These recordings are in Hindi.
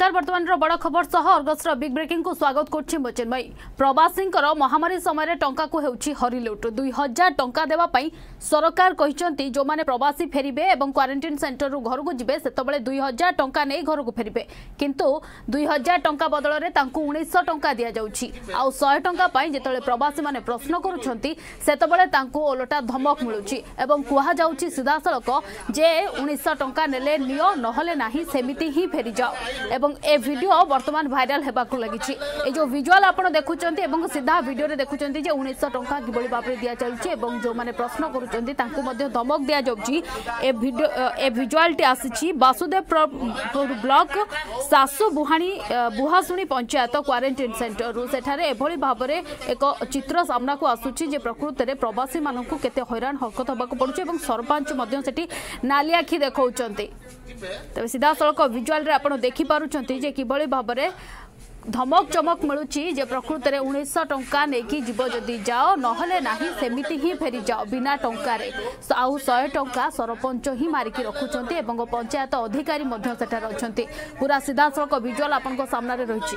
नमस्कार वर्तमान बड़ खबर सह अर्गसर बिग ब्रेकिंग को स्वागत करछि चिन्मयी। प्रवासी महामारी समय टंका को हेउछि हरिलुट 2000 टंका देवा पई सरकार कहिसंती जो माने प्रवासी फेरिबे एवं क्वारंटाइन सेंटर रु घर को जिबे सेतबेले 2000 टंका नै घर को फेरिबे किंतु 2000 टंका बदल रे तांकु 1900 टंका दिया जाउछि आ 100 टंका पई जेतबेले प्रवासी माने प्रश्न करूछंती सेतबेले तांकु ओलटा धमक मिलुछि एवं कुहा जाउछि सीधा सड़क जे 1900 टंका नेले नियो नहले नाही सेमिति ही फेरी जाओ एवं ए वीडियो वर्तमान भाइराल हेबाकु लागिछि। ए जो विजुअल आपण देखुचंती एवं सीधा वीडियो रे देखुचंती जे 1900 टंका किबळी भाबरे दिया जाउछि एवं जो माने प्रश्न करूचंती तांकु मध्ये धमक दिया जाउछि। ए वीडियो ए विजुअलटी आसीछि वासुदेव ब्लॉक सासु बुहाणी बुहासुणी पंचायत क्वारंटाइन सेंटर रु सेठारे एभଳି भाबरे एक चित्र सामना को आसुछि जे प्रकृति रे प्रवासी मानकु केते हैरान हरकत होबाकु पडुछि एवं सरपंच मध्ये सेठी नाली आखि देखौचंती। तबे सीधा सड़क विजुअल रे आपण देखि पारुचंती जे किबळी भाबरे धमक चमक मिलुची जे प्रकृति रे 1900 टंका नेकी जीव जदि जाओ नहले नाही सेमिति ही फेरी जाओ बिना टंका रे आउ 100 टंका सरपंच ही मारिकी रखुचंती एवं पंचायत अधिकारी मध्ये सेठार अछंती। पूरा सीधा सड़क विजुअल आपण को सामना रे रहिची।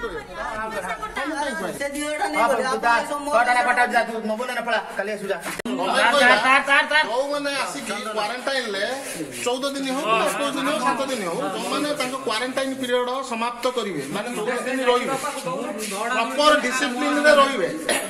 क्वारंटाइन ले 14 दिन हो 10 दिन हो 7 दिन हो जो माने तांको क्वारंटाइन पीरियड समाप्त करिवे माने 14 दिन रहिबे प्रॉपर डिसिप्लिन रे रहिबे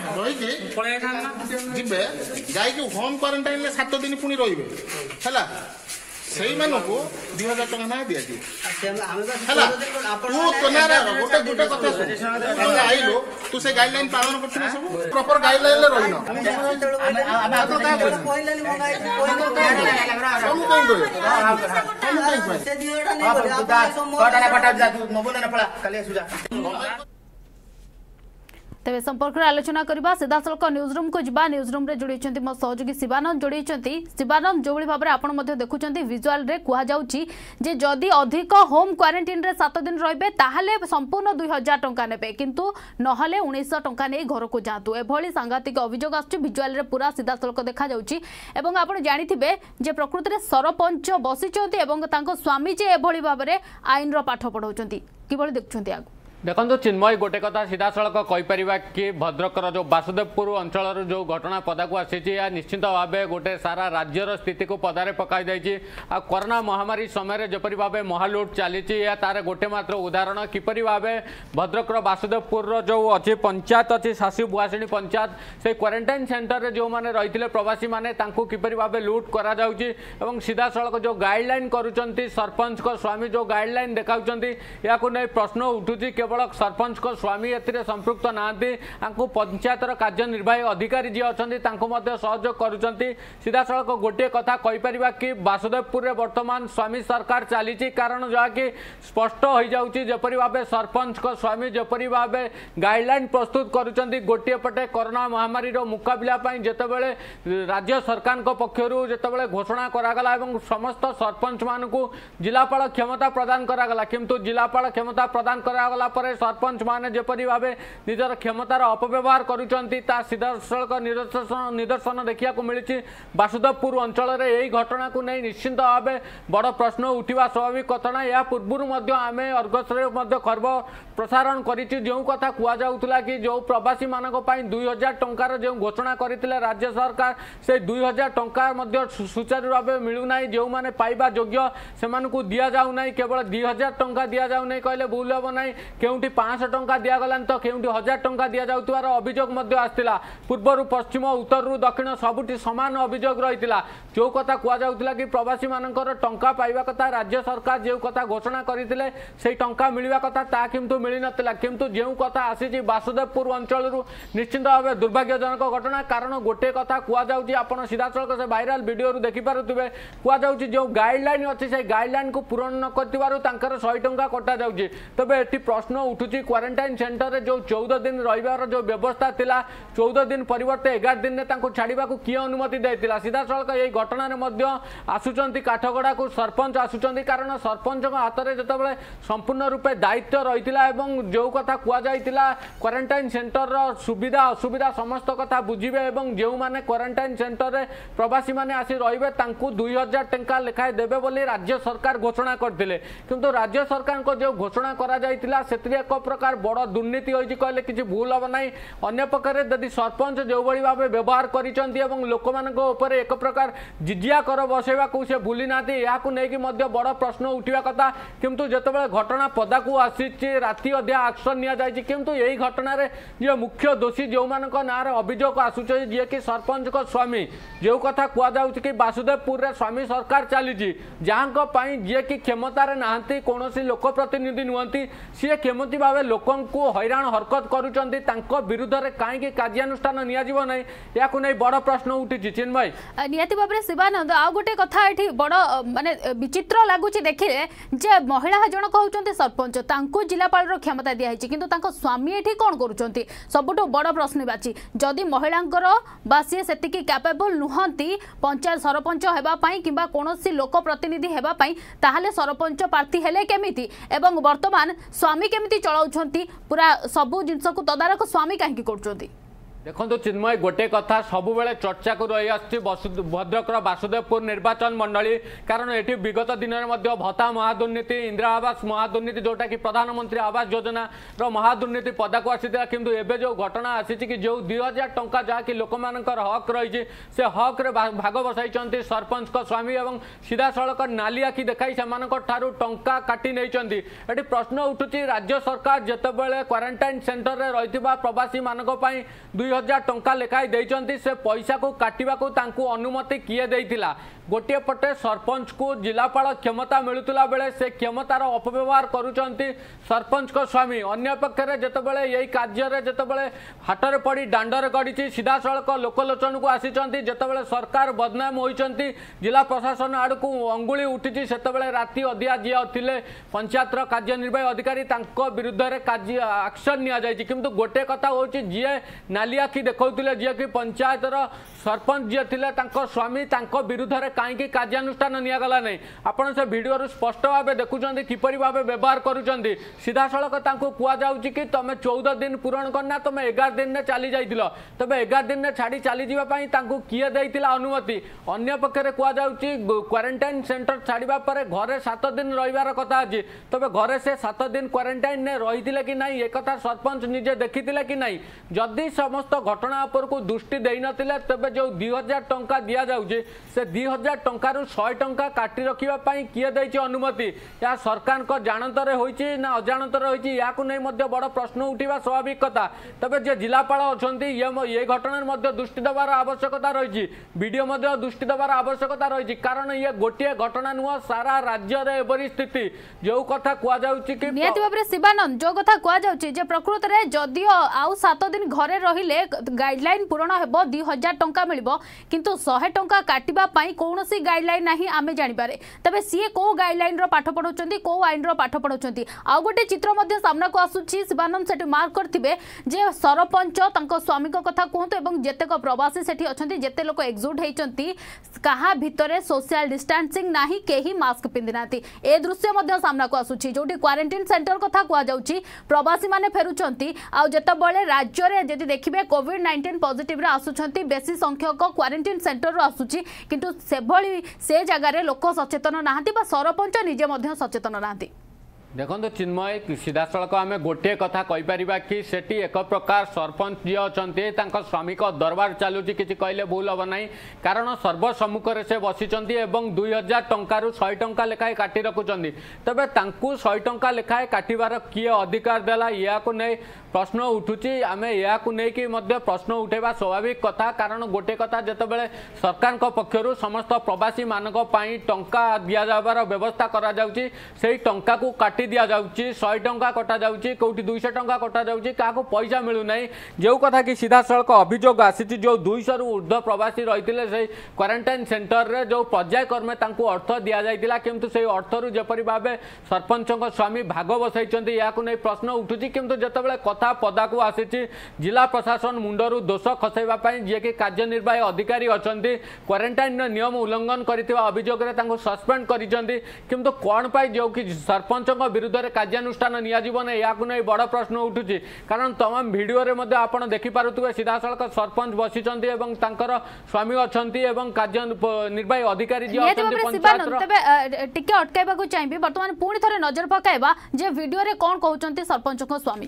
रही जिबे जाई कि होम क्वारंटाइन ले 7 दिन पुनी रहिबे हला सेही मानो को 2000 टका ना दिया जी हला तू तनारा गोटे गोटे कथा सुन आइलो तू से गाइडलाइन पालन करथिना सब प्रॉपर गाइडलाइन ले रहिनो हम तो का पहिलानी मंगाई सब कहीं करे से दियोटा नहीं करे आप कोटाला पटा जा तू नबो ना पळा काली सुजा। तेज संपर्क में आलोचना करबा सीधा सड़क न्यूज रूम को जिबा। न्यूज रूम रे जोड़ी मो सहयोगी शिवानंद जोड़ी शिवानंद जो भाव में आपण देखुं विजुअल रे कह जाउछि जे जदि अधिक होम क्वारंटाइन रे 7 दिन रहिबे ताहले संपूर्ण 2000 टंका नेबे किंतु नहले 1900 टंका नै घर को जातु एभली सांघातिक अभियोग आछि। विजुअल रे पूरा सीधा सड़क देखा जाउछि एवं आपण जानिथिबे जे प्रकृति रे सरपंच बसिचंती एवं तांको स्वामी जे एभली भाव में आईन रो पाठ पढाउचंती किबळी देखुचंती आगु देखो चिन्मय गोटे कथा सीधा सड़क कहीपर कि भद्रकर जो वासुदेवपुर अंचल जो घटना पदा को आसी निश्चित भाव गोटे सारा राज्यर स्थिति को पदारे पकई कोरोना महामारी समय जपरी भाव महालुट चली तार गोटे मात्र उदाहरण किपरि भाव भद्रकर वासुदेवपुर जो अच्छी पंचायत अच्छी सासु बुआसिणी पंचायत से क्वारंटाइन सेंटर रे जो माने रही प्रवासी माने किपरि भाव लुट करा जाउची एवं सीधा सड़क जो गाइडलाइन करुचंती सरपंच को स्वामी जो गाइडलाइन देखाउचंती या को नै प्रश्न उठुची केवल सरपंच को स्वामी एथिरे संपृक्त नांती आंकु पंचायतर कार्यनिर्वाही अधिकारी जी अछंती तांको मध्ये सहयोग करूचंती। सीधा सड़क गोटे कथा कहि परिबा कि वासुदेवपुर रे वर्तमान स्वामी सरकार चलीची कारण जहा कि स्पष्ट हो जाउची जेपरि भाबे सरपंच को स्वामी जेपरि भाबे गाइडलाइन प्रस्तुत करूचंती गोटे पटे कोरोना महामारी रो मुकाबला पई जेतेबेले राज्य सरकार को पक्षरु जेतेबेले घोषणा करा गला एवं समस्त सरपंच मानकु जिलापाल क्षमता प्रदान करा गला किंतु जिलापाल क्षमता प्रदान करा गला सरपंच माने जेपरि भाबे निजर क्षमतार अपव्यवहार करुचंती ता सीधा सड़क निदर्शन देखिया को मिली वासुदेवपुर अंचल रे एही घटना को नहीं निश्चित भाव बड़ प्रश्न उठा स्वाभाविक घटना या पूर्व आम अर्गसरे खबर प्रसारण करिछि जो कथा कुआ जाउतला कि जो प्रवासी मानक पई 2000 टंकार जो घोषणा करथिले राज्य सरकार से 2000 टंका मध्ये सुचारू भाव मिलुना जो माने पाइबा योग्य से मानकु दिया जाउ नै केवल 2000 टंका दिया जाउ नै कहले भूल हो नै केउंटी 500 टंका दिया गलान तो केउंटी 1000 टंका दिया जाउतवार अभियोग मध्ये आस्तिला पूर्वरु पश्चिम उत्तररु दक्षिण सबुटी समान अभियोग रहितिला जो कथा कुआ जाउतला कि प्रवासी मानकर टंका पाइबा कथा राज्य सरकार जो कथा घोषणा करथिले सेही टंका मिलिबा कथा ता किंतु मिली नतला किंतु जो कथा आसी वासुदेवपुर अंचल निश्चित भाव दुर्भाग्यजनक घटना कारण गोटे कथा कुआ जाउची आपण सीधा सड़क से वायरल वीडियो रु देखि पारुथिबे कुआ जाउची जो गाइडलाइन अछि से गाइडलाइन को पूर्ण न करतिबारु तांकर 100 टंका कटा जाउची तबे एठी प्रश्न प्रश्न उठुची क्वारंटाइन सेंटर रे जो 14 दिन रहिबार जो व्यवस्था थिला 14 दिन परिवर्ते 11 दिन ने तांको छाड़ीबा को किए अनुमति देथिला सीधा सळक एई घटना रे मध्य आसुचंती काठगड़ा को सरपंच आसुचंती कारण सरपंच हाथ में जितेबाला संपूर्ण रूपे दायित्व रही है जो कथा कहुला क्वारंटाइन सेंटर सुविधा असुविधा समस्त कथा बुझे जो मैंने क्वारंटाइन सेंटर रे प्रवासी मैंने आसी रे 2000 टंका लेखाए देवे बोली राज्य सरकार घोषणा करते किंतु राज्य सरकार को जो घोषणा करा जायतिला सेतिरे एक प्रकार बड़ दुर्नीति होइछि कहले किछि भूल हम ना अन्य पक्षरे यदि सरपंच जो भली भाव व्यवहार करिसंती एवं लोक मानक ऊपर एक प्रकार जिजिया कर बसैवा को से भूली नाती याकू नेकी मध्य बड़ प्रश्न उठिवा कथा किंतु जेतेबेले घटना पदाकू आसी राति अध्या एक्शन निया जायछि किंतु यही घटना रे जे मुख्य दोषी जो मानक नार अभियोग आसुचे जे कि सरपंच को स्वामी जो कथा कुआ जाउछि कि वासुदेवपुर रे स्वामी सरकार चली जहाँ जे कि क्षमतार नहांती कौनसी लोक प्रतिनिधि नुहंती सी केमती भाव लोक हैरान हरकत करुचंती तांको विरुद्ध रे काईकि कार्यानुष्ठान निया जीव नै याकू नै बड़ प्रश्न उठिछि चिन्मय नियति भाव शिवानंद आ गोटे कथा एठी बड़ माने विचित्र लगुच देखिले जे महिला जन कहउचंती सरपंच तांको जिलापाल क्षमता दिया है किंतु तांको स्वामी एठी कोन करूचंती सबुठो बड़ प्रश्न बाची जदि महिलांकर बा सी सेतिकी कैपेबल नुहंती पंचायत सरपंच हेबा पई किबा कोनोसी लोक प्रतिनिधि हेबा पई ताहाले सरपंच प्रार्थी हेले केमिति एवं वर्तमान स्वामी केमिति चलाउछंती पूरा सबु जिंस को तदारक स्वामी काहे करूचंती देखो चिन्मय गोटे कथा सब बेले चर्चा को रही आछि भद्रक वासुदेवपुर निर्वाचन मंडली कारण ये विगत दिन में भत्ता महादुर्नीति इंदिरा आवास महादुर्नीति जोटा कि प्रधानमंत्री आवास योजना रो महादुर्नीति पदाक आसीथिला किंतु एबे जो घटना आसी कि जो 2000 टंका जहाँकि लोक मानकर हक रही से हक रे भाग बसाई सरपंच को स्वामी एवं सीधा सड़क नाली आखि देखाई से टंका काटी नहीं ये प्रश्न उठुची राज्य सरकार जितेबाला क्वारंटाइन सेंटर रे रही प्रवासी मानक 2000 टंका लेखाई देइचंती से पैसा को काटिबा को तांकू अनुमति किए देइथिला गोटे पटे सरपंच को जिलापाल क्षमता मिलुतला बेले से क्षमतार अपव्यवहार करुचंती सरपंच को स्वामी अन्य पक्षरे जेतेबेले यही कार्य रे जेतेबेले हाटरे पड़ी डांडरे गड़िची सीधा सड़क लोकलोचन को आसीचंती जेतेबेले सरकार बदनाम होइचंती जिला प्रशासन आड़ को अंगुली उठिची सेतेबेले राति अधिया जे थिले पंचायतर कार्यनिर्वाही अधिकारी तांको विरुद्ध रे कार्य एक्शन निया जायछि किंतु गोटे कथा होछि जे नाली आखि देखौतिले जे कि पंचायतर सरपंच जे थिले तांको स्वामी तांको विरुद्ध रे कहीं कार्यानुष्ठान निगला नहीं आपड़ से भिडियो स्पष्ट भाव देखुं किपरि भाव व्यवहार करुँच सीधा सड़क कहुच्छी कि तुम 14 दिन पूरण करना तुम 11 दिन में चली जाइल तबे 11 दिन में छाड़ी चली जावाई किए देता अनुमति अन्य पक्षरे कहुच्छी क्वारंटाइन सेंटर छाड़ा पर घरे 7 दिन रही कथा अच्छी तबे घरे से 7 दिन क्वारंटाइन ने रही कि नहीं एक सरपंच निजे देखी कि नहीं जदि समस्त घटना उपर को दृष्टि दे नथिले तबे जो 2000 टंका दि जाउछे से 2000 टंकार 100 टंका काटी रखापी किए देती अनुमति या सरकार को जानतर होइछि ना अजाणतर होइछि याकू नै मध्य बड़ प्रश्न उठिबा स्वाभाविक कथा तबे जे जिलापाल अछंती ये घटना दृष्टि देवार आवश्यकता रही वीडियो दृष्टि देवार आवश्यकता रही कारण ये गोटे घटना नुह सारा राज्य रे एबरी स्थिति जो कथा कुआ जाउछि कि नियति भाबरे शिवानंद जो कथा कुआ जाउछि जे प्रकृत रे जदियो आउ 7 दिन घरे रहिले गाइडलाइन पूर्ण हेबो 2000 टंका मिलिबो किंतु 100 टंका काटिबा पई कोनोसी गाइडलाइन नाही आमे जानि पारे तबे सीए को गाइडलाइन रो पाठ पढौचंती को आइन रो पाठ पढौचंती आ गोटे चित्र मध्ये सामना को आसुछि शिवानंद सेठी मार्क करथिबे जे सरपंच तांको स्वामी को कथा कहंतो एवं जेतेक प्रवासी सेठी अछंती जेते लोक एकजुट हेचंती कहा भितरे सोशल डिस्टेंसिंग नाही केही मास्क पिंदिनाती ए दृश्य मध्ये सामना को आसुछि जोटी क्वारंटाइन सेंटर कथा कुआ जाउछि प्रवासी माने फेरुचंती आ जेतेबेले राज्य रे जदि देखिबे कोविड-19 पॉजिटिव रे आसुचंती बेसी संख्यक क्वारंटाइन सेंटर रो आसुछि किंतु सेभली से जगह लोक सचेतन नहांती बा सरपंच निजे मध्य सचेतन नहांती देखो चिन्मय सीधा सड़क आम गोटे कथा कहीपर कि सेठी एक प्रकार सरपंच जी अच्छा स्वामी को दरबार चलुची किसी कहले भूल हम ना कारण सर्वसम्मुख से बसी 2000 टंकार 100 टंका लेखाए काटी रखुच्च तेरे 100 टंका लेखाए काटबार किए अधिकार देला या नहीं प्रश्न उठुची आम या प्रश्न उठेबा स्वाभाविक कथा कारण गोटे कथा जितेबाला सरकार पक्षर समस्त प्रवासी मानक टंका दि जाबार व्यवस्था करा जाउची सेही टंका को काटी काटी दि जाउची 100 टंका कटा जाउची कोठी 200 टंका कटा जाउची काको पैसा मिलु नै जो कथा कि सीधा सड़क अभियोग आसी जो 200 रु ऊर्ध्व प्रवासी रहितिले से क्वारंटाइन सेंटर रे जो पर्याय कर्मे तांको अर्थ दिया जाइतिला किंतु से अर्थ रु जेपरि भाबे सरपंचक स्वामी भाग बसाइचंती याकु नै प्रश्न उठुची किंतु जतबेले कथा पदा को आसीची जिला प्रशासन मुंडरू दोष खसैबा पई जे कि कार्यनिर्वाही अधिकारी अछंती क्वारंटाइन नियम उल्लंघन करथिबा अभियोग रे तांको सस्पेंड करिसंती किंतु कोन पाई जो कि सरपंचक विरुद्ध रे कार्यानुष्ठान निया जीवन याकु नै बड़ प्रश्न उठुची कारण तमाम वीडियो रे मध्ये आपण देखि पारुतबे सीधा सड़क सरपंच बसिचंती एवं तांकर स्वामी अछंती एवं कार्यनिर्वाही अधिकारी जे अछंती पंचायत तबे टिके अटकाइबा को चाहिबी वर्तमान पूर्ण थरे नजर पकाइबा जे वीडियो रे कोन कहउचंती सरपंचक स्वामी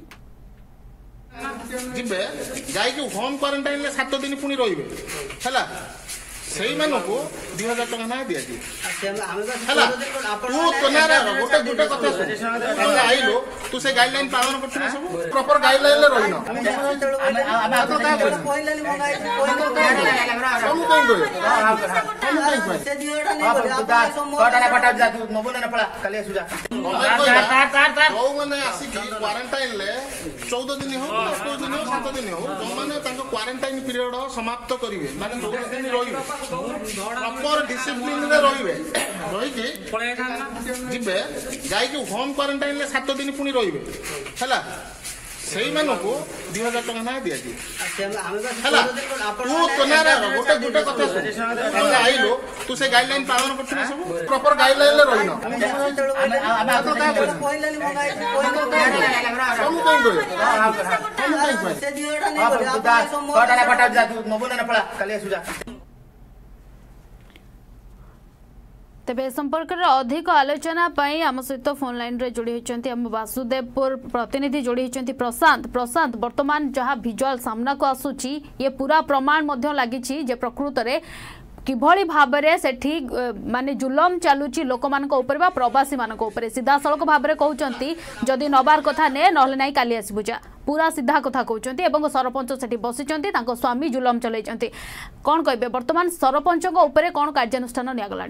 जिबे जाई कि होम क्वारंटाइन ले 7 दिन पुनी रहिबे हैला सेही मानको 2000 टका ना दिया जी हैला तू तनारा गोटे गोटे कथा सुन हम आइलो तू से गाइडलाइन पालन करछ ना सब प्रॉपर गाइडलाइन ले रहिनो हम तो का कर पहिलाली मंगाई सब कहीं कोई से दियोटा नहीं कोटाला पटा जा तू नबुना न पड़ा काले सुजा तार ओ माने आसी क्वारंटाइन ले 14 दिन हो 15 दिन हो 7 दिन हो जो माने तांको क्वारंटाइन पीरियड समाप्त करिवे माने 2 दिन रहिबे प्रॉपर डिसिप्लिन रे रहिबे रहि के जिबे जाई कि होम क्वारंटाइन ले 7 दिन पुनी रहिबे हैला सेही मानको 2000 टका ना दिया जी हैला तू तनारा गोटे गोटे कथा सुन हम आइलो तू से गाइडलाइन पालन करछ ना सब प्रॉपर गाइडलाइन ले रहिनो हम तो का कर पहिलाली मंगाई सब कहीं कोई से दियोटा नहीं कोटाला पटा जा तू नबुना न पड़ा काले सुजा तेबे संपर्क अधिक आलोचना पाई आम सहित फोन लाइन रे जोड़ी होचंती हम वासुदेवपुर प्रतिनिधि जोड़ी होचंती प्रशांत वर्तमान जहाँ विजुअल सामना को आसुची ये पूरा प्रमाण मध्य लागिची जे प्रकृत रे किभली भाबरे सेठी माने जुलम चालुची लोक मानक ऊपर बा प्रवासी मानक ऊपर सीधा सड़क भाबरे कहउचंती जदी नबार कथा ने नहले नाही काली आसीबुजा पूरा सीधा कथा कहउचंती एवं सरपंच सेठी बसिचंती तांको स्वामी जुलम चलैचंती कोन कहबे वर्तमान सरपंचक ऊपर कोन कार्यानुष्ठान निया गलानी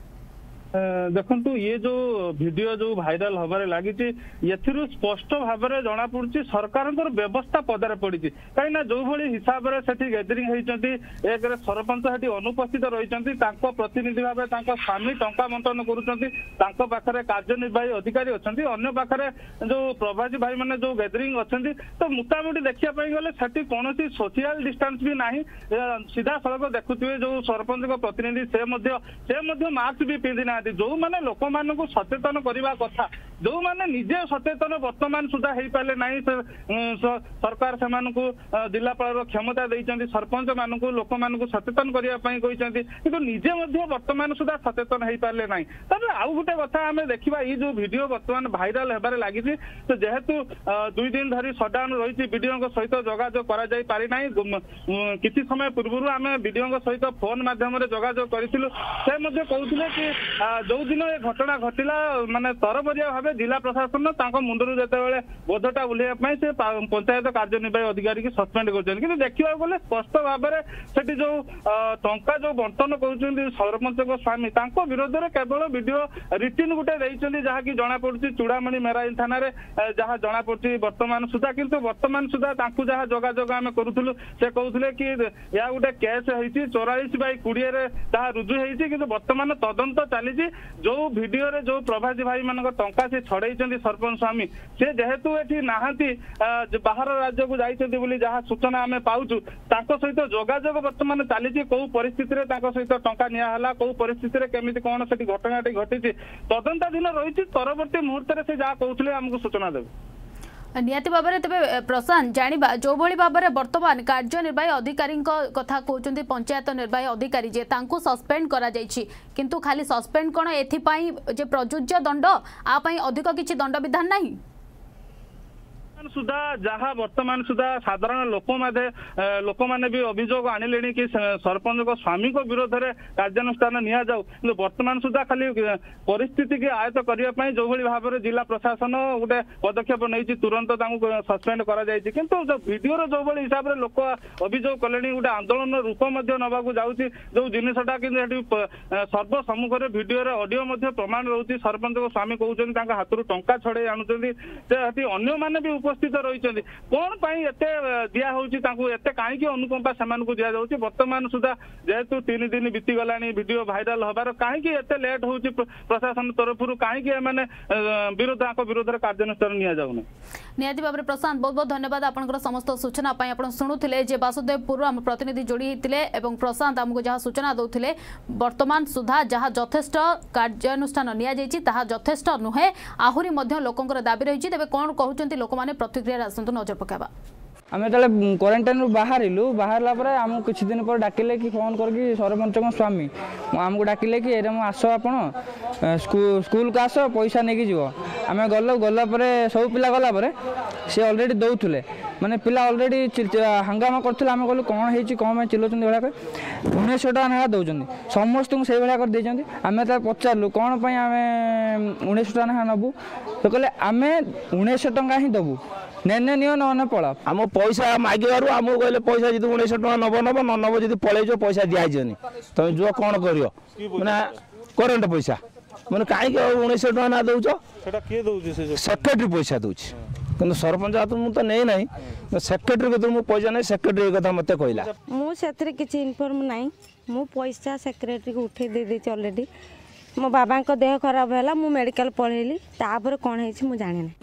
देखु ये जो वीडियो जो भाइराल हबारे लगी स्पष्ट भाव में जना पड़ी सरकार व्यवस्था पदारे पड़ी कहीं जो भाई हिसाब से गैदरिंग होती एक सरपंच सेठी अनुपस्थित रही प्रतिनिधि भाव स्वामी टंका बंटन कर कार्यनिर्वाही अधिकारी अच्छा अन्य पाखे जो प्रवासी भाई मैंने जो गैदरिंग अच्छा तो मोटामोटी देखापी गले से कौन सोशल डिस्टेंस भी ना सीधा सड़क देखुए जो सरपंच प्रतिनिधि से मास्क भी पिंधि जो माने लोक मान को सचेतन करने कथा जो माने निजे सचेतन वर्तमान सुधा हो पारे ना सरकार से जिलापाल क्षमता देती सरपंच मान को लोक मान को सचेतन करने कि निजे वर्तमान सुधा सचेतन हो पारे ना तब आउ गोटे कथा आम देखा ये जो वीडियो वर्तमान भाइराल होबार लगी तो जेहेतु 2 दिन धरी सटडाउन रही वीडियो सहित जोगाजोग करना किसी समय पूर्व आम वीडियो सहित फोन मध्यम जोगाजोग करूँ से कहते कि जो दिन ये घटना घटिला माने तरबरिया भाव जिला प्रशासन मुंडरू जिते बोधटा बुलाइवाई से पंचायत कार्यनिर्वाही अधिकारी की सस्पेंड कर देखा गले स्पष्ट भाव से जो टंका जो बंटन कर सरपंच स्वामी विरोध में केवल वीडियो रिटिन गोटे जहाँकि जना पड़ी चूड़ामणि मेराइन थाना जहाँ जना पड़ी वर्तमान सुधा किंतु वर्तमान सुधा जहाँ जोगाजोग आम करूँ से कहते कि या गोटे केस होती 44/20 रुजु होती कि वर्तमान तदंत चली जो वीडियो रे जो प्रवासी भाई मान टंका से छड़े सरपंच स्वामी से जेहेतु ये नहांती बाहर राज्य को जाइए जहाँ सूचना आम पाचु सहित जोगाजोग वर्तमान चली कौ परिस्थिति सहित टंका निला कौ परिस्थिति केमी कौन से घटना घटी तदंताधीन रही परवर्ती मुहूर्त से जहाँ कहते आमको सूचना देवे निहाती भाव में तेज प्रशांत जाना जो भाव में वर्तमान कार्यनिर्वाही अधिकारी कथा कहते पंचायत निर्वाही अधिकारी जे तांको सस्पेंड करा जायछि किंतु खाली सस्पेंड कौन एथिपाई जे प्रजुज्य दंड आपाई अधिक किछि दंड विधान नहीं सुधा जहाँ वर्तमान सुधा साधारण लोक माने भी अभियोग आनिले कि सरपंच स्वामी विरोध में कार्यानुष्ठान निया जाऊ कि वर्तमान सुधा खाली परिस्थिति की आयत्त करने जो भाव में जिला प्रशासन गोटे पदक्षेप नहीं तुरंत सस्पेंड किंतु जो वीडियो जो हिसाब से लोक अभियोग कले गोटे आंदोलन रूप नवा जाऊँगी जो जिनटा कि सर्वसम्मुख में वीडियो ऑडियो प्रमाण रोचे सरपंच स्वामी कहते हाथ टंका छड़े आणुंट अन्य माने भी उपस्थित रही कौन दिया होते कहीं अनुकंपा से दि जाऊँगी वर्तमान सुधा जेहेतु 3 दिन बीती गला वीडियो भाइराल हबार कहीं लेट हो प्रशासन तरफ कहीं विरोध विरोध में कार्यानुष्ठान नि जाऊनी निहाती भाव में प्रशांत बहुत बहुत धन्यवाद आपंकर समस्त सूचना आप शुणुले जे वासुदेवपुर आम प्रतिनिधि जोड़ी होते प्रशांत आमको जहाँ सूचना दौले वर्तमान सुधा जहाँ यथेष्ट कार्यानुष्ठान निश्चेष्ट नुहे आहरी लोकंर दाबी रही तेज कौन कहते लोक मैंने प्रतिक्रिया आसतु नजर पकाइबा आम जो क्वारंटाइन बाहर पर आमको किसी दिन पर डाकिले कि फोन करके सरपंच स्वामी आमको डाकिले कि एरे आस आपण स्कूल को आस पैसा नहीं जीव आम गलापर सब पिला गलापर सी अलरेडी दौले माने पिला अलरेडी हंगामा करते आम कहलु कौन है कौन चिल्लाऊँ भाया 1900 टका ना दौरान समस्त को से भाया कर आम पचारू कौन आम 1900 टका ना नबू तो कहले आम 1900 टका ही दबू नेने नियो न पड़ा आम पैसा मागिबार आमको कहले पैसा जी 1900 टका नब नब न नब जी पलैज पैसा दिजानी तुम जो कौन कर मैंने करेन्ट पैसा मैंने कहीं 1900 टका ना दौच सेक्रेटरी पैसा दूसरी कि सरपंच हाथ मुझे नहीं ना सेक्रेटरी कतर मुझे पैसा नहीं सेक्रेटरी कथा मत कहला मुझे किसी इनफर्म ना मु पैसा सेक्रेटरी को उठे दे देती अलरेडी मो बाबा को देह खराब है मु मेडिकल पढ़ेली तापर कौन है मुझे जाने ना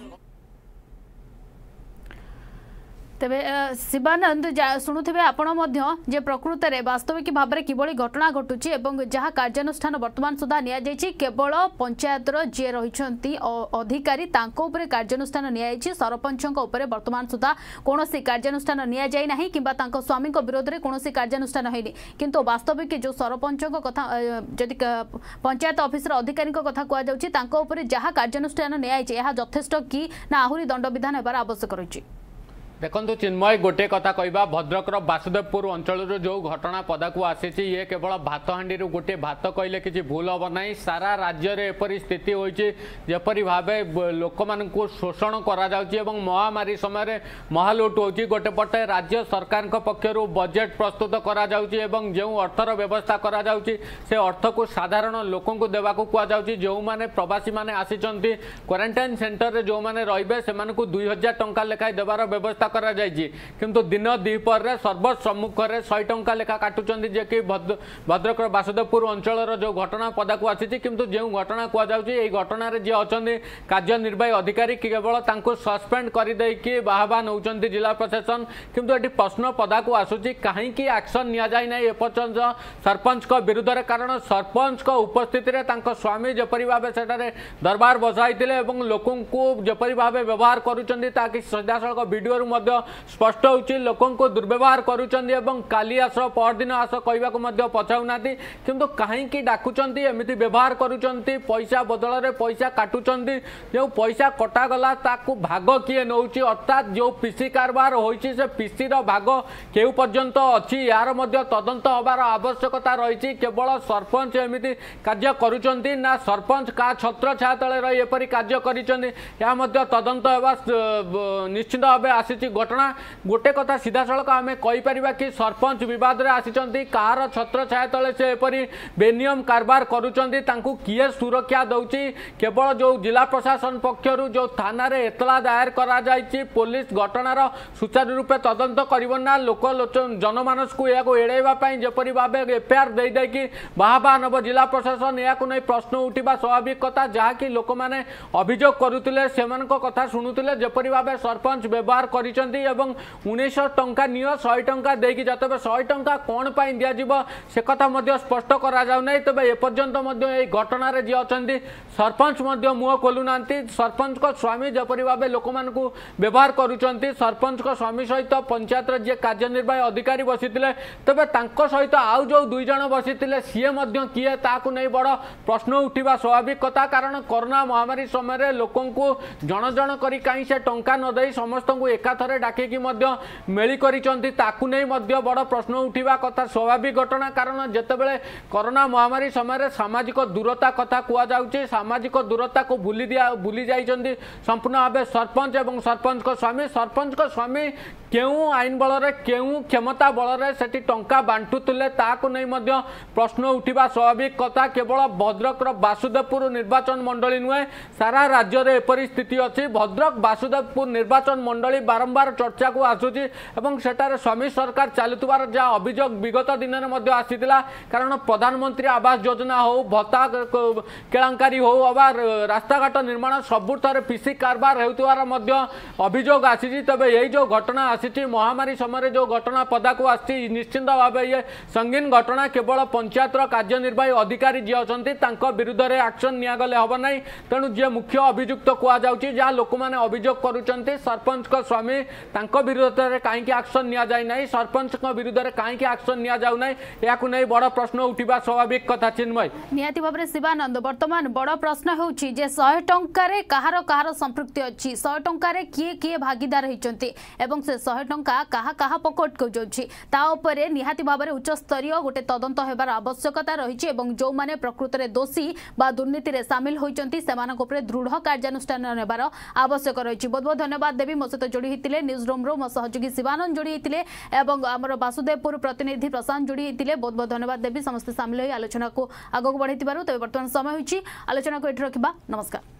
तेबे शिवानंद शुणुवे आपण जे प्रकृत में वास्तविक भाव में किभली घटना घटुची एवं जहाँ कार्यानुष्ठान वर्तमान सुधा नि केवल पंचायतर जी रही अधिकारी कार्यानुष्ठान नि सरपंच वर्तमान सुधा कौन कार्यानुष्ठान नि जाना कि स्वामी विरोध में कौन कार्यानुष्ठान होनी किंतु वास्तविक जो सरपंच कथा जदि पंचायत ऑफिसर अधिकारी कथा कहुच्छी जहाँ कार्यानुष्ठान नि यथेष्ट कि ना आहरी दंड विधान होबार आवश्यक रही देखो चिन्मय गोटे कथा कहवा भद्रकर वासुदेवपुर अंचल जो घटना पदा को आसी ये केवल भात हाँडी गोटे भात कहले कि भूल हम ना सारा राज्य में एपरी स्थिति होपरी भाव लोक मान शोषण कर महामारी समय महालुट हो गोटे पटे राज्य सरकार पक्षर बजेट प्रस्तुत कर जो अर्थर व्यवस्था कर अर्थ को साधारण लोक देवाक कहुच्छी जो मैंने प्रवासी मैंने आसी क्वारंटाइन सेंटर जो मैंने रे से 2000 टंका लेखाएं देवार व्यवस्था किंतु दिन द्विपर सर्वसम्मुख में 100 टंका लेखा काटुंट जे कि भद्रक वासुदेवपुर अंचल जो घटना पदा को आसी किंतु जो घटना कहुच्छी घटन जी अच्छा कार्यनिर्वाही अधिकारी केवल सस्पेंड करदेकी बाहबा नौ जिला प्रशासन किंतु ये प्रश्न पदा को आसूची कहीं एक्शन नि एपर्यंत सरपंच विरुद्ध में कारण सरपंच उपस्थित स्वामी जपरी भाव से दरबार बसाई लोक जपरी भाव व्यवहार करुँच सीधा सड़क वीडियो स्पष्ट होची लोकों को दुर्व्यवहार करुँच काली आस परदिन आस कहवाक पचाऊना किंतु कहीं डाकुंट एमती व्यवहार करुँच पैसा बदल में पैसा काटुंट जो पैसा कटागला भाग किए नौ अर्थात जो पीसी कारबार होइछि से पीसी भाग केउ पर्यंत अच्छी यार तदंत हबार आवश्यकता रही केवल सरपंच एमती कार्य करुँच ना सरपंच का छत्र छाया तले रही एपरी कार्य कर तदंत निश्चित भाव आसी घटना गोटे कथा सीधा सड़क आम कहीपर कि सरपंच बद में आसी कार छत्र छाया तले से एपरी बेनियम कारबार करुँच किए सुरक्षा दौची केवल जो जिला प्रशासन पक्षर जो थाना रे एतला दायर करा जायछि पुलिस घटनार सुचारू रूपे तदंत करना लोक जनमानस को या एड़ाई जपरी भाव एफआईआर दे कि बाहबा नब जिला प्रशासन या नहीं प्रश्न उठा स्वाभाविक कथा जहाँकि लोक मैंने अभियोग करुले से कथा शुणुले जपरी भाव सरपंच व्यवहार कर କହିଛନ୍ତି ଏବଂ 1900 ଟଙ୍କା ନିଅ 100 ଟଙ୍କା ଦେଇକି ଯା ତେବେ 100 ଟଙ୍କା କ'ଣ ପାଇଁ ଦିଆଯିବ ସେ କଥା ମଧ୍ୟ ସ୍ପଷ୍ଟ କରାଯାଉ ନାହିଁ। ତେବେ ଏପର୍ଯ୍ୟନ୍ତ ମଧ୍ୟ ଏହି ଘଟଣାରେ ଯିଏ ଅଛନ୍ତି ସରପଞ୍ଚ ମଧ୍ୟ ମୁହଁ ଖୋଲୁନାହାନ୍ତି। ସରପଞ୍ଚଙ୍କ ସ୍ୱାମୀ ଯେପରି ଭାବେ ଲୋକମାନଙ୍କୁ ବ୍ୟବହାର କରୁଛନ୍ତି ସରପଞ୍ଚଙ୍କ ସ୍ୱାମୀ ସହିତ ପଞ୍ଚାୟତର ଯିଏ କାର୍ଯ୍ୟନିର୍ବାହୀ ଅଧିକାରୀ ବସିଥିଲେ ତେବେ ତାଙ୍କ ସହିତ ଆଉ ଯେଉଁ 2 ଜଣ ବସିଥିଲେ ସିଏ ମଧ୍ୟ କିଏ ତାକୁ ନେଇ ବଡ଼ ପ୍ରଶ୍ନ ଉଠିବା ସ୍ୱାଭାବିକ କଥା। କାରଣ କରୋନା ମହାମାରୀ ସମୟରେ ଲୋକଙ୍କୁ ଜଣ ଜଣ କରି କାହିଁ ସେ ଟଙ୍କା ନ ଦେଇ ସମସ୍ତଙ୍କୁ ଏକାଥରେ ଡାକିକି ମଧ୍ୟ ମେଳି କରିଛନ୍ତି ତାକୁ ନେଇ ମଧ୍ୟ ବଡ଼ ପ୍ରଶ୍ନ ଉଠିବା କଥା ସ୍ୱାଭାବିକ ଘଟଣା। କାରଣ ଯେତେବେଳେ କରୋନା ମହାମାରୀ ସମୟରେ ସାମାଜିକ ଦୂରତା କଥା କୁହାଯାଉଛି ସାମାଜିକ ଦୂରତାକୁ ଭୁଲି ଯାଇଛନ୍ତି ସମ୍ପୂର୍ଣ୍ଣ ଭାବେ ସରପଞ୍ଚ ଏବଂ ସରପଞ୍ଚଙ୍କ ସ୍ୱାମୀ କେଉଁ ଆଇନ ବଳରେ କେଉଁ କ୍ଷମତା ବଳରେ ସେଠି ଟଙ୍କା ବାଣ୍ଟୁଥିଲେ ତାକୁ ନେଇ ମଧ୍ୟ ପ୍ରଶ୍ନ ଉଠିବା ସ୍ୱାଭାବିକ କଥା। କେବଳ ଭଦ୍ରକର ବାସୁଦେବପୁର ନିର୍ବାଚନ ମଣ୍ଡଳୀ ନୁହେଁ ସାରା ରାଜ୍ୟରେ ଏପରି ସ୍ଥିତି ଅଛି। ଭଦ୍ରକ ବାସୁଦେବପୁର ନିର୍ବାଚନ ମଣ୍ଡଳୀ ବାରମ୍ବାର ଚର୍ଚ୍ଚାକୁ ଆସୁଛି ଏବଂ ସେଠାରେ ସ୍ୱାମୀ ସରକାର ଚାଲୁଥିବାର ଯାହା ଅଭିଯୋଗ ବିଗତ ଦିନରେ ମଧ୍ୟ ଆସିଥିଲା। କାରଣ ପ୍ରଧାନମନ୍ତ୍ରୀ ଆବାସ ଯୋଜନା ହେଉ ଭତ୍ତା କେଳାଙ୍କାରୀ ହେଉ ଅବା ରାସ୍ତାଘାଟ ନିର୍ମାଣ ସବୁଠାରେ ପିସି କାରବାର ହେଉଥିବାର ମଧ୍ୟ ଅଭିଯୋଗ ଆସିଛି। ତେବେ ଏଇ ଯେଉଁ ଘଟଣା ଆସିଛି ମହାମାରୀ ସମୟରେ ଯେଉଁ ଘଟଣା ପଦାକୁ ଆସିଛି ନିଶ୍ଚିନ୍ତ ଭାବେ ଇଏ ସଙ୍ଗୀନ ଘଟଣା। କେବଳ ପଞ୍ଚାୟତର କାର୍ଯ୍ୟନିର୍ବାହୀ ଅଧିକାରୀ ଯିଏ ଅଛନ୍ତି ତାଙ୍କ ବିରୁଦ୍ଧରେ ଆକ୍ସନ୍ ନିଆଗଲେ ହେବ ନାହିଁ। ତେଣୁ ଯିଏ ମୁଖ୍ୟ ଅଭିଯୁକ୍ତ କୁହାଯାଉଛି ଯାହା ଲୋକମାନେ ଅଭିଯୋଗ କରୁଛନ୍ତି ସରପଞ୍ଚଙ୍କ ସ୍ୱାମୀ ତାଙ୍କ ବିରୁଦ୍ଧରେ କାହିଁକି ଆକ୍ସନ୍ ନିଆଯାଇ ନାହିଁ ସରପଞ୍ଚଙ୍କ ବିରୁଦ୍ଧରେ କାହିଁକି ଆକ୍ସନ୍ ନିଆଯାଉ ନାହିଁ ଏହାକୁ ନେଇ ବଡ଼ ପ୍ରଶ୍ନ ଉଠିବା ସ୍ୱାଭାବିକ କଥା। ଚିନ୍ମୟ ନିହାତି ଭାବରେ ଶିବାନନ୍ଦ ବର୍ତ୍ତମାନ ବଡ଼ ପ୍ରଶ୍ନ ହେଉଛି ଯେ 100 ଟଙ୍କାରେ କାହାର ସମ୍ପୃକ୍ତି ଅଛି 100 ଟଙ୍କାରେ କିଏ ଭାଗିଦାର ହେଇଛନ୍ତି ଏବଂ ସେ 100 ଟଙ୍କା କାହା ପକେଟକୁ ଯାଉଛି ତା ଉପରେ ନିହାତି ଭାବରେ ଉଚ୍ଚସ୍ତରୀୟ ଗୋଟେ ତଦନ୍ତ ହେବାର ଆବଶ୍ୟକତା ରହିଛି ଏବଂ ଯେଉଁମାନେ ପ୍ରକୃତରେ ଦୋଷୀ ବା ଦୁର୍ନୀତିରେ ସାମିଲ ହୋଇଛନ୍ତି ସେମାନଙ୍କ ଉପରେ ଦୃଢ଼ କାର୍ଯ୍ୟାନୁଷ୍ଠାନ ନେବାର ଆବଶ୍ୟକ ରହିଛି। ବହୁତ ବହୁତ ଧନ୍ୟବାଦ ଦେବୀ ମୋ ସହିତ ଯୋଡ଼ି ହୋଇଥିଲେ ନ୍ୟୁଜ୍ ରୁମ୍ରୁ ମୋ ସହଯୋଗୀ ଶିବାନନ୍ଦ ଯୋଡ଼ି ହୋଇଥିଲେ ଏବଂ ଆମର ବାସୁଦେବପୁର ପ୍ରତିନିଧି ପ୍ରଶାନ୍ତ ଯୋଡ଼ି ହୋଇଥିଲେ। ବହୁତ ବହୁତ ଧନ୍ୟବାଦ ଦେବୀ ସମସ୍ତେ ସାମିଲ ହୋଇ ଆଲୋଚନାକୁ ଆଗକୁ ବଢ଼ାଇଥିବାରୁ। ତେବେ ବର୍ତ୍ତମାନ ସମୟ ହୋଇଛି ଆଲୋଚନାକୁ ଏଠି ରଖିବା। ନମସ୍କାର।